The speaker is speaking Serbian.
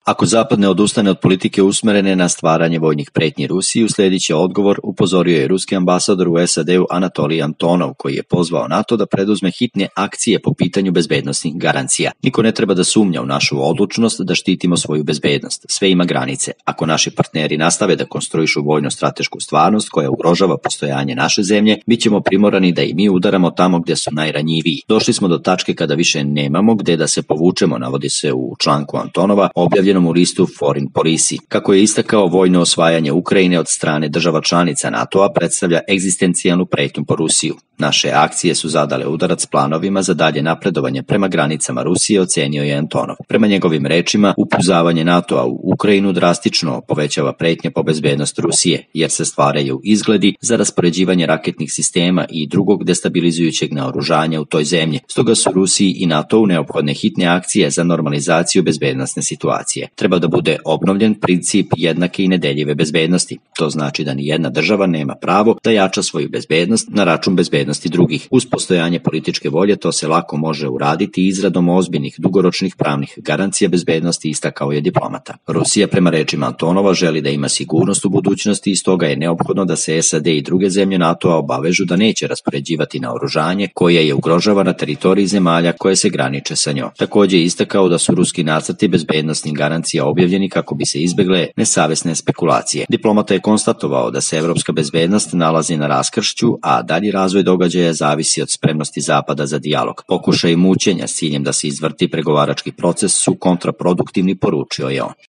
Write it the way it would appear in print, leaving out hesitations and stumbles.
Ako Zapad ne odustane od politike usmerene na stvaranje vojnih pretnji Rusiji, uslijedit će odgovor, upozorio je ruski ambasador u SAD-u Anatolij Antonov, koji je pozvao NATO da preduzme hitne akcije po pitanju bezbednosnih garancija. Niko ne treba da sumnja u našu odlučnost da štitimo svoju bezbednost. Sve ima granice. Ako naši partneri nastave da konstruišu vojno-stratešku stvarnost koja ugrožava postojanje naše zemlje, bit ćemo primorani da i mi udaramo tamo gdje su najranjiviji. Došli smo do tačke kada više nemamo gde da se povučemo, navodi se u članku Antonova, objavljenom u listu Foreign Policy. Kako je istakao, vojno osvajanje Ukrajine od strane država članica NATO-a predstavlja egzistencijalnu pretnju po Rusiju. Naše akcije su zadale udarac planovima za dalje napredovanje prema granicama Rusije, ocenio je Antonov. Prema njegovim rečima, upuzavanje NATO-a u Ukrajinu drastično povećava pretnje po bezbednost Rusije, jer se stvaraju izgledi za raspoređivanje raketnih sistema i drugog destabilizujućeg naoružanja u toj zemlji. Stoga su Rusiji i NATO-u neophodne hitne akcije za normalizaciju bezbednosne situacije. Treba da bude obnovljen princip jednake i nedeljive bezbednosti. To znači da ni jedna država nema pravo da jača svoju bezbednost na račun bezbednosti drugih. Uz postojanje političke volje to se lako može uraditi izradom ozbiljnih dugoročnih pravnih garancija bezbednosti, istakao je diplomata. Rusija, prema rečima Antonova, želi da ima sigurnost u budućnosti i stoga je neophodno da se SAD i druge zemlje NATO-a obavežu da neće raspoređivati naoružanje koje je ugrožava na teritoriji zemalja koje se graniče sa njom. Također je istakao da su ruski nacrti bezbednosnih garancija objavljeni kako bi se izbegle nesavesne spekulacije. Diplomata je konstatovao da se evropska bezbednost nalazi na raskršću, a dalji razvoj događaja zavisi od spremnosti Zapada za dijalog. Pokušaj mučenja s ciljem da se izvrti pregovarački proces su kontraproduktivni, poručio je on.